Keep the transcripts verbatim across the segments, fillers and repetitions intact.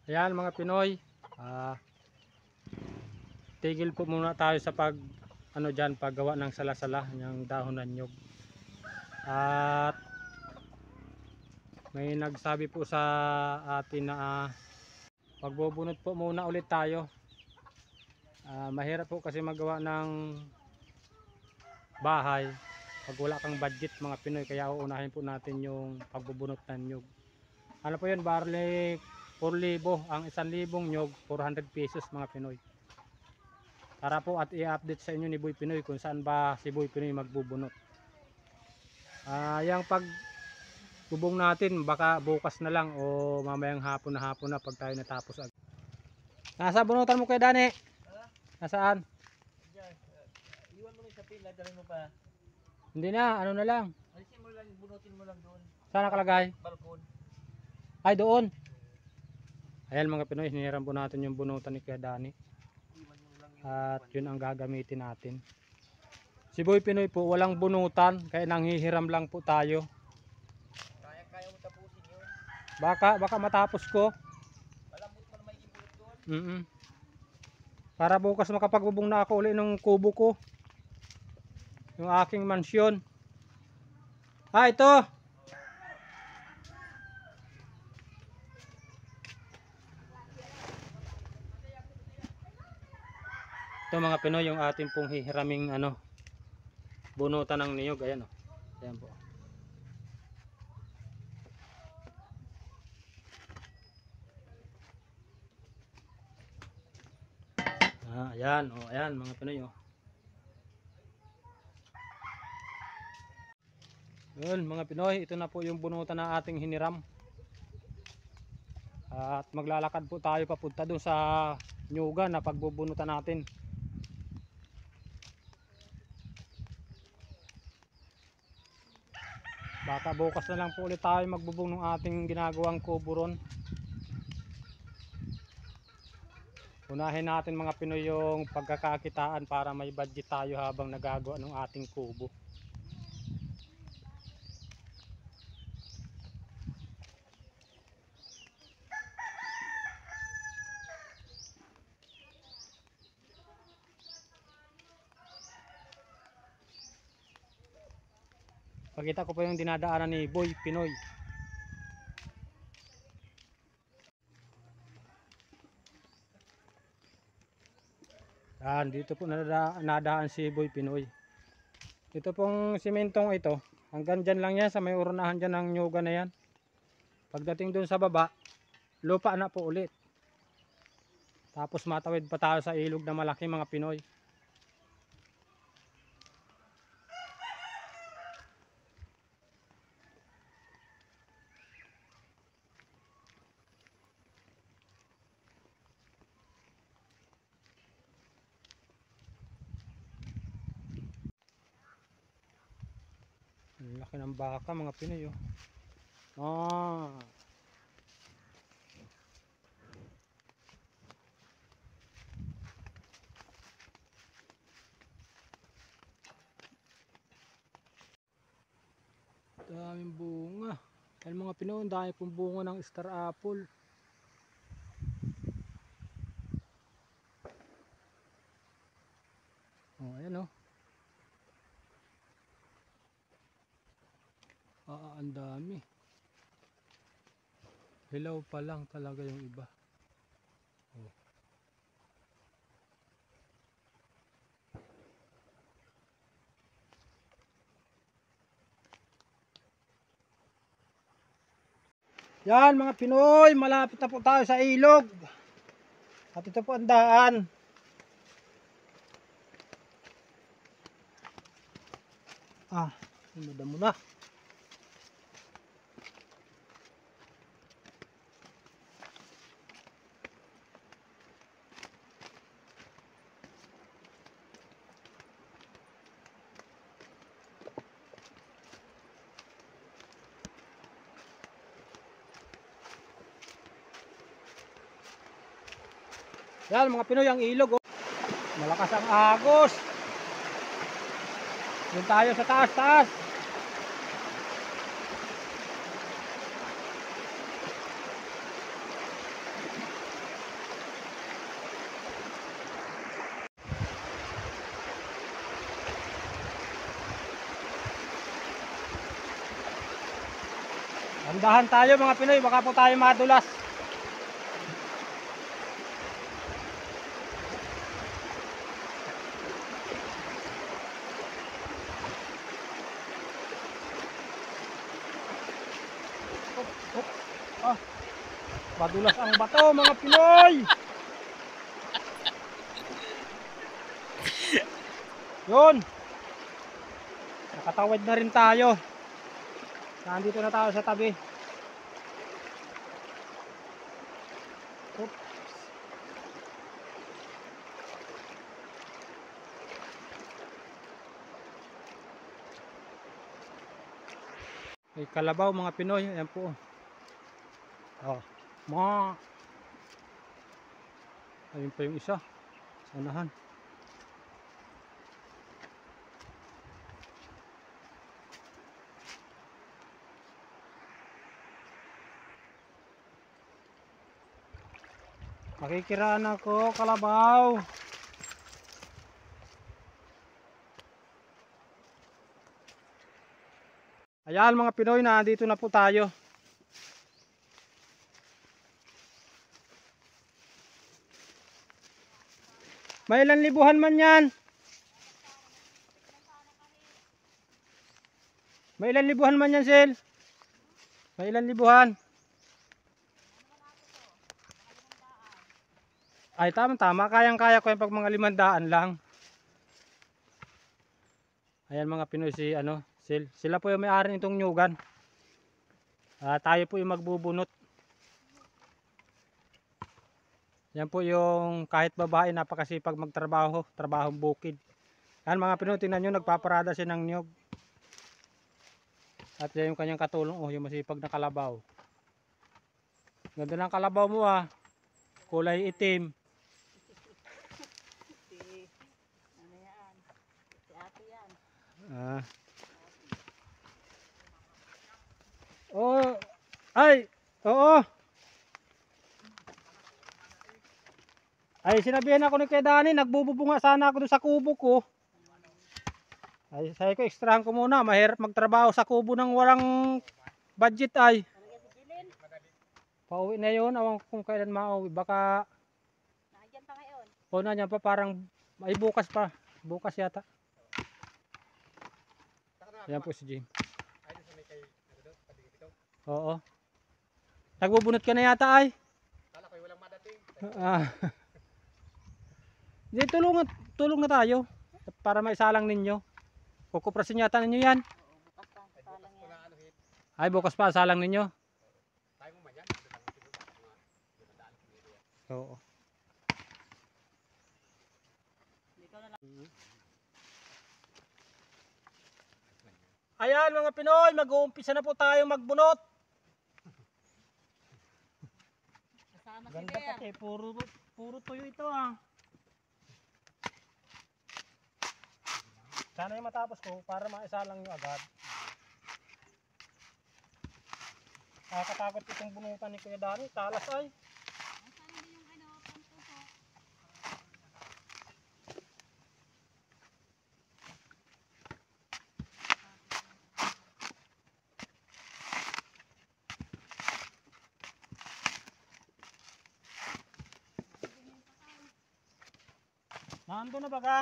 Ayan mga Pinoy, ah, tigil po muna tayo sa pag ano dyan, paggawa ng salasala ng dahon ng nyug. At may nagsabi po sa atin na ah, pagbubunot po muna ulit tayo. Ah, mahirap po kasi magawa ng bahay pag wala kang budget mga Pinoy, kaya uunahin po natin yung pagbubunot ng nyug. Ano po yun, barley four libo, ang isang libong nyug four hundred pesos mga Pinoy. Para po at i-update sa inyo ni Boy Pinoy kung saan ba si Boy Pinoy magbubunot. Ah, yung pag bubong natin baka bukas na lang o mamayang hapon na hapon na pag tayo natapos. Nasa bunutan mo kay Dani? Nasaan? Iwan mo lang sa pila, dalhin mo pa. Hindi na, ano na lang. Alisin mo lang, bunutin mo lang doon. Saan nakalagay? Balkon. Ay, doon. Ayan mga Pinoy, hiniram po natin yung bunutan ni Kuya Dani. At yun ang gagamitin natin. Si Boy Pinoy po, walang bunutan, kaya nanghihiram lang po tayo. Kaya-kaya mo tapusin yun. Baka, baka matapos ko. Malambot pa naman yung bulot doon. Mm -mm. Para bukas makapagbubong na ako uli ng kubo ko. Yung aking mansyon. Ah, ito. Ito mga Pinoy, yung ating pong hihiraming ano, bunutan ng niyog. Ayan o. Ayan po. Ah, ayan o. Ayan mga Pinoy o. Yun mga Pinoy, ito na po yung bunutan na ating hiniram. At maglalakad po tayo papunta doon sa nyugan na pagbubunutan natin. Baka bukas na lang po ulit tayo magbubong ng ating ginagawang kubo ron. Unahin natin mga Pinoy yung pagkakakitaan para may budget tayo habang nagagawa ng ating kubo. Pakita ko po yung dinadaanan ni Boy Pinoy. Yan, dito po nadaan, nadaan si Boy Pinoy. Ito pong simentong ito, hanggang dyan lang yan sa may urunahan dyan ng nyuga na yan. Pagdating doon sa baba, lupa na po ulit. Tapos matawid pa tayo sa ilog na malaki mga Pinoy. Laki ng baka mga Pinoy oh. Ah. Daming bunga. Dahil mga Pinoy, dahil pong bunga ng star apple. Oh, ayan oh. Ah, ang dami. Hilaw pa lang talaga yung iba. Oh. Yan mga Pinoy, malapit na po tayo sa ilog. At ito po ang daan. Ah, madamo na. Yan mga Pinoy, ang ilog oh. Malakas ang agos. Doon tayo sa taas taas. Dahan tayo mga Pinoy, baka po tayo madulas. Up, up. Ah, madulas ang bato mga Pinoy. Yun. Nakatawid na rin tayo. Nandito na tayo sa tabi. Oops. May kalabaw mga Pinoy. Ayan po. Oh, ma. Ayun pa yung isa. Sanahan. Makikiraan ako, kalabaw. Ayan mga Pinoy, nandito na po tayo. May ilan libuhan man yan? May ilan libuhan man yan, Sil? May ilan libuhan? Ay, tama-tama. Kayang-kaya ko yung pag mga limandaan lang. Ayan mga Pinoy, si ano, sil. Sila po yung may-ari nitong nyugan. Uh, tayo po yung magbubunot. Yan po yung kahit babae, napakasipag magtrabaho. Trabahong bukid. Yan mga Pinoy, tingnan nyo, nagpaparada siya ng nyug. At yan yung kanyang katulong, oh, yung masipag na kalabaw. Ganda ng kalabaw mo ah. Kulay itim. Ah. Oh, ay, oo. Ay, sinabihan ako ni Kuya Dani, nagbububunga sana ako doon sa kubo ko. Ay, sabi ko, ekstrahan ko muna, mahirap magtrabaho sa kubo ng walang budget ay. Pauwi na yun, awang kung kailan mauwi, baka nandiyan pa ngayon. O nandiyan pa, parang ay bukas pa, bukas yata. Yan po si Jim. Oo. Nagbubunot ka na yata ay. Kala ko walang madating. Ah. Di tulong tulong na tayo para maisalang ninyo. Kukuprasin yata ninyo yan. Oo, bukas pa salang yan. Ay bukas pa salang ninyo. Tayo mo man yan. Oo. Ayan mga Pinoy, mag-uumpisa na po tayo magbunot. Kasama si Ganda Bea. pati, puro, puro tuyo ito ah. Sana yung matapos ko para maisalang nyo agad. Nakakatakot itong bunutan ni Kuya Dani, talas ay. Nasaan din yung ano, pampuso? Nandun na baga?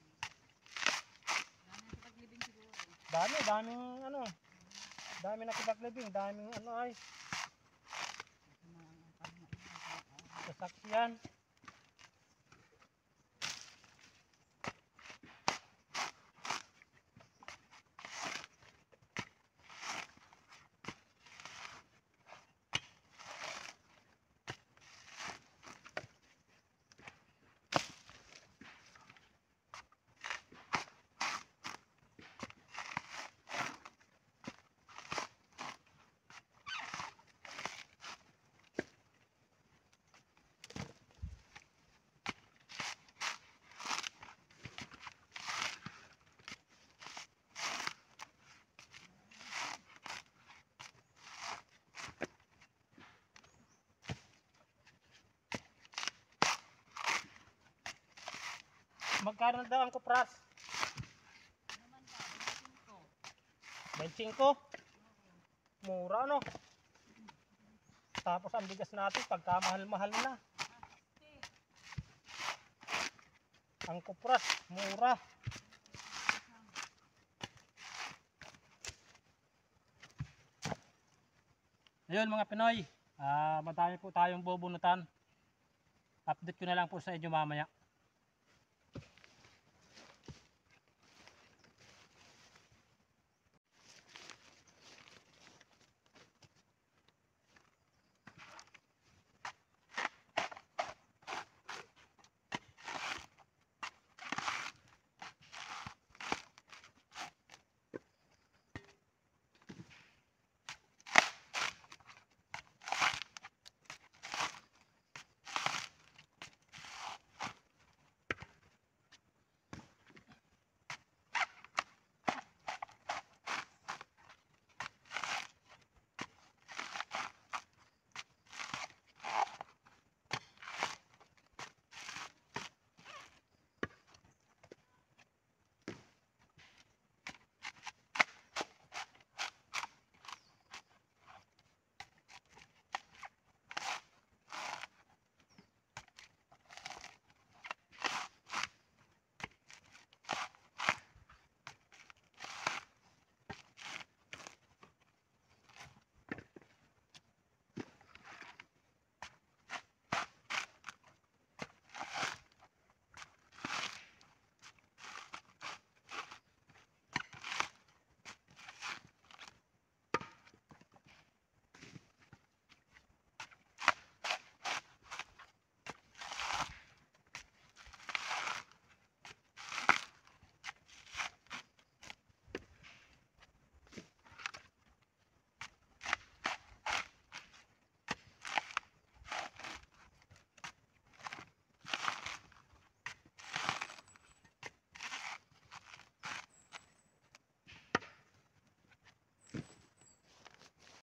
Dami sa paglibing siguro. Dami, daming ano. Dami nakipaglibing, daming ano ay. Sasakyan. Magkano daw ang kupras? twenty-five. Mura no? Tapos ang bigas natin, pagkamahal-mahal na. Ang kupras, mura. Ayun mga Pinoy, ah madami po tayong bubunutan. Update ko na lang po sa inyo mamaya.